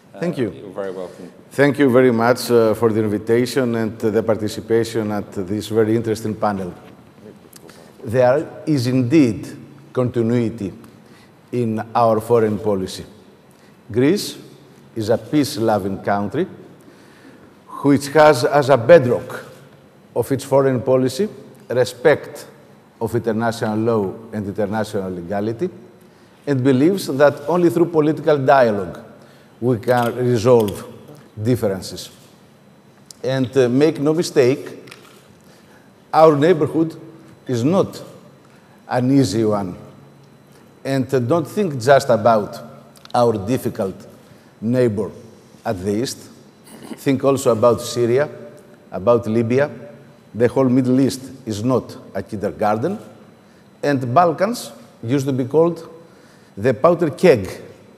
Thank you. You're very welcome. Thank you very much for the invitation and the participation at this very interesting panel. There is indeed continuity in our foreign policy. Greece is a peace-loving country which has as a bedrock of its foreign policy respect of international law and international legality, and believes that only through political dialogue we can resolve differences. And make no mistake, our neighborhood is not an easy one. And don't think just about our difficult neighbor at the east. Think also about Syria, about Libya. The whole Middle East is not a kindergarten. And the Balkans used to be called the powder keg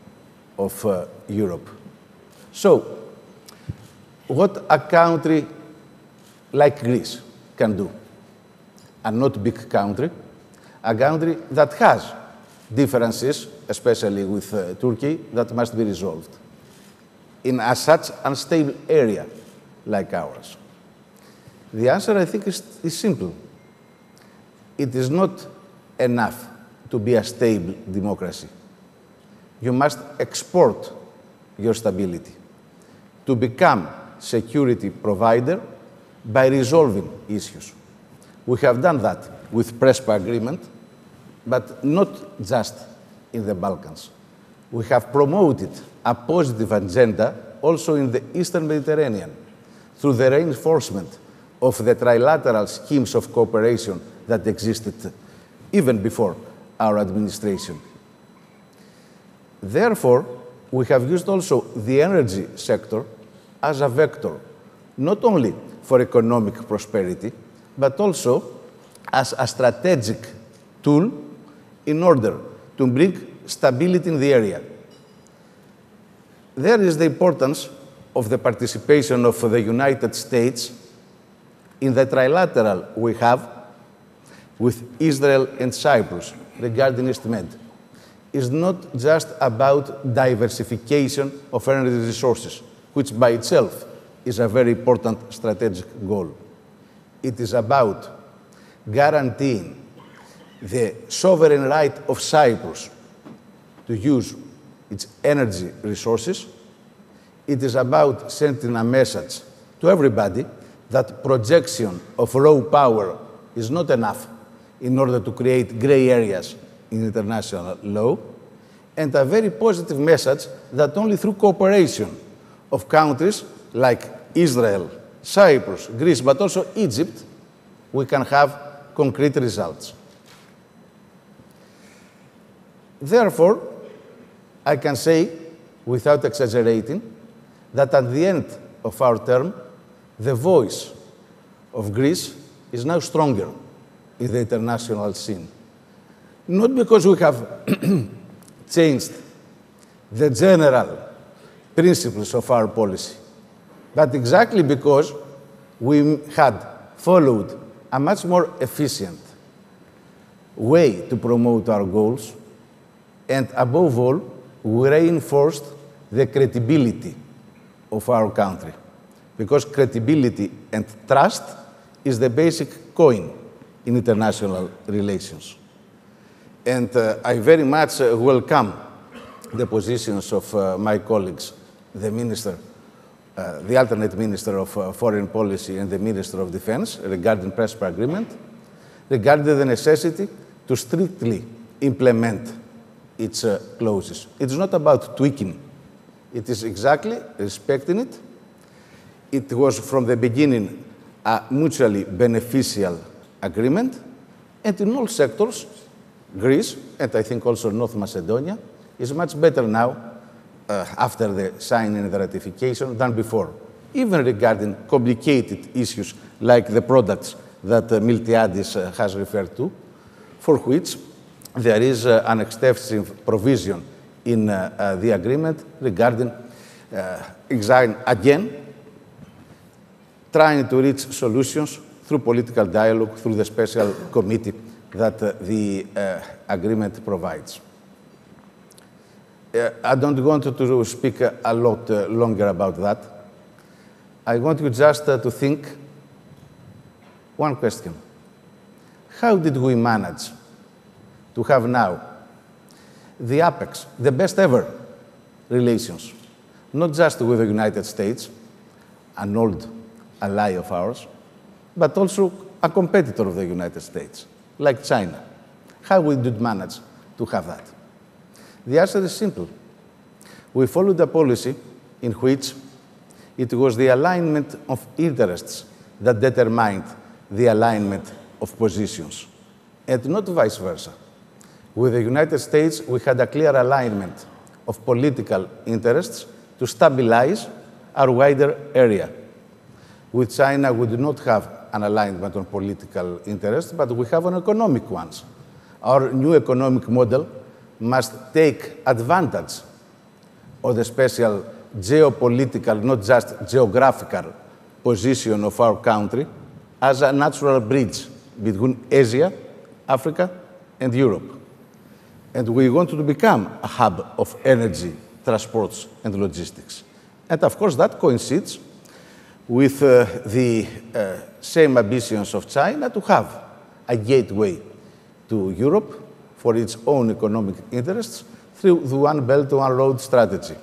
of Europe. So, what a country like Greece can do, a not big country, a country that has differences, especially with Turkey, that must be resolved in such unstable area like ours? The answer, I think, is simple. It is not enough to be a stable democracy. You must export your stability to become security provider by resolving issues. We have done that with Prespa agreement, but not just in the Balkans. We have promoted a positive agenda also in the Eastern Mediterranean through the reinforcement of the trilateral schemes of cooperation that existed even before our administration. Therefore, we have used also the energy sector as a vector, not only for economic prosperity, but also as a strategic tool in order to bring stability in the area. There is the importance of the participation of the United States in the trilateral we have with Israel and Cyprus regarding East Med. Is not just about diversification of energy resources, which by itself is a very important strategic goal. It is about guaranteeing the sovereign right of Cyprus to use its energy resources. It is about sending a message to everybody that projection of raw power is not enough in order to create gray areas in international law, and a very positive message that only through cooperation of countries like Israel, Cyprus, Greece, but also Egypt, we can have concrete results. Therefore, I can say, without exaggerating, that at the end of our term, the voice of Greece is now stronger in the international scene. Not because we have changed the general principles of our policy, but exactly because we had followed a much more efficient way to promote our goals, and above all, we reinforced the credibility of our country, because credibility and trust is the basic coin in international relations. And I very much welcome the positions of my colleagues, the Minister, the alternate Minister of Foreign Policy and the Minister of Defense regarding Prespa agreement, regarding the necessity to strictly implement its clauses. It's not about tweaking. It is exactly respecting it. It was from the beginning a mutually beneficial agreement, and in all sectors, Greece, and I think also North Macedonia, is much better now after the signing and the ratification than before, even regarding complicated issues like the products that Miltiadis has referred to, for which there is an extensive provision in the agreement regarding, again, trying to reach solutions through political dialogue, through the special committee that the agreement provides. I don't want to speak a lot longer about that. I want you just to think one question. How did we manage to have now the apex, the best ever relations, not just with the United States, an old ally of ours, but also a competitor of the United States, like China? How we did manage to have that? The answer is simple. We followed a policy in which it was the alignment of interests that determined the alignment of positions, and not vice versa. With the United States, we had a clear alignment of political interests to stabilize our wider area. With China, we do not have an alignment on political interests, but we have on economic ones. Our new economic model must take advantage of the special geopolitical, not just geographical, position of our country as a natural bridge between Asia, Africa, and Europe. And we want to become a hub of energy, transports, and logistics. And of course, that coincides with the same ambitions of China to have a gateway to Europe for its own economic interests through the One Belt, One Road strategy.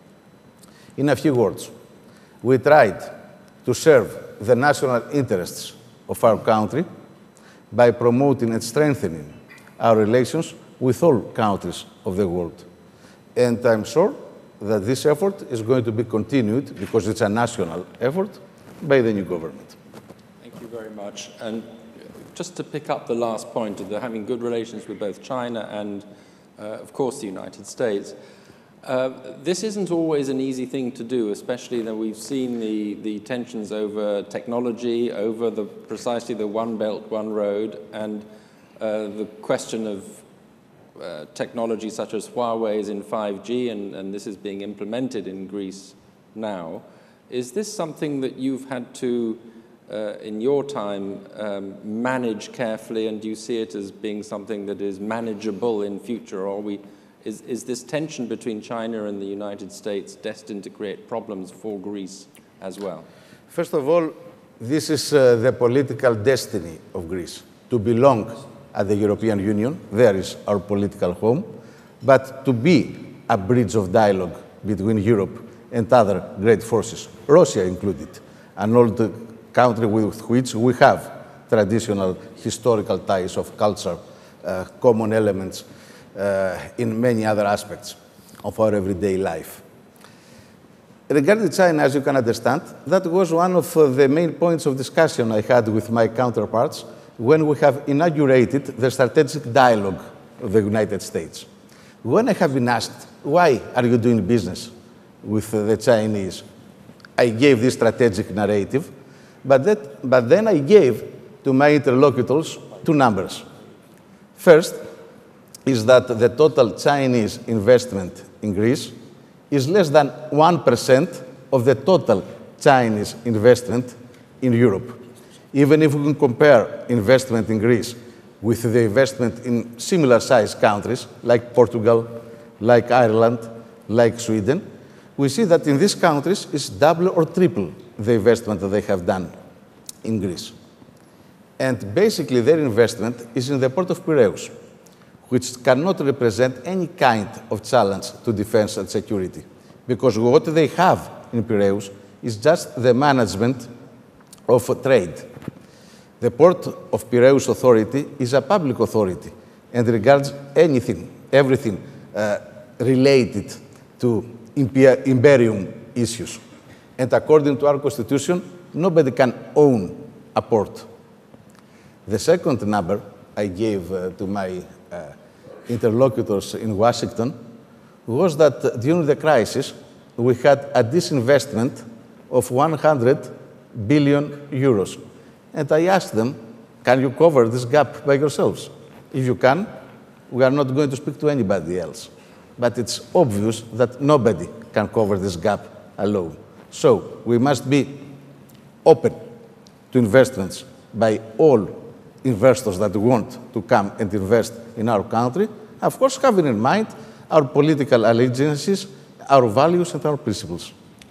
In a few words, we tried to serve the national interests of our country by promoting and strengthening our relations with all countries of the world. And I'm sure that this effort is going to be continued, because it's a national effort, by the new government. Thank you very much. And just to pick up the last point of having good relations with both China and, of course, the United States, this isn't always an easy thing to do, especially that we've seen the tensions over technology, over precisely the One Belt, One Road, and the question of technology such as Huawei's in 5G, and this is being implemented in Greece now. Is this something that you've had to, in your time, manage carefully, and do you see it as being something that is manageable in future, or is this tension between China and the United States destined to create problems for Greece as well? First of all, this is the political destiny of Greece, to belong at the European Union. There is our political home, but to be a bridge of dialogue between Europe and other great forces, Russia included, an old country with which we have traditional historical ties of culture, common elements in many other aspects of our everyday life. Regarding China, as you can understand, that was one of the main points of discussion I had with my counterparts when we have inaugurated the strategic dialogue of the United States. When I have been asked, why are you doing business with the Chinese, I gave this strategic narrative, but then I gave to my interlocutors two numbers. First is that the total Chinese investment in Greece is less than 1% of the total Chinese investment in Europe. Even if we can compare investment in Greece with the investment in similar-sized countries like Portugal, like Ireland, like Sweden, we see that in these countries it's double or triple the investment that they have done in Greece. And basically their investment is in the port of Piraeus, which cannot represent any kind of challenge to defense and security, because what they have in Piraeus is just the management of trade. The Port of Piraeus Authority is a public authority and regards everything related to imperium issues. And according to our Constitution, nobody can own a port. The second number I gave to my interlocutors in Washington was that during the crisis, we had a disinvestment of 100 billion euros. And I asked them, can you cover this gap by yourselves? If you can, we are not going to speak to anybody else. But it's obvious that nobody can cover this gap alone. So we must be open to investments by all investors that want to come and invest in our country, of course having in mind our political allegiances, our values, and our principles.